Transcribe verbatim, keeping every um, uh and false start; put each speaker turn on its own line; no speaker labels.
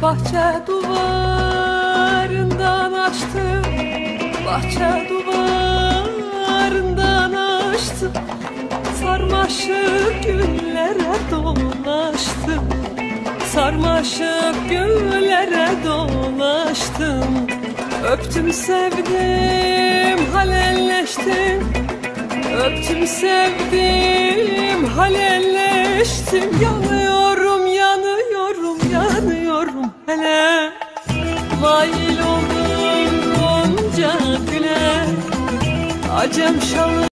Bahçe duvarından açtım, bahçe duvarından açtım. Sarmaşık güllere dolaştım, sarmaşık güllere dolaştım. Öptüm sevdim, halelleştim. Öptüm sevdim, halelleştim. Yanıyorum, yanıyorum, yanıyorum hele. Mail oldum gonca güle, acem şalı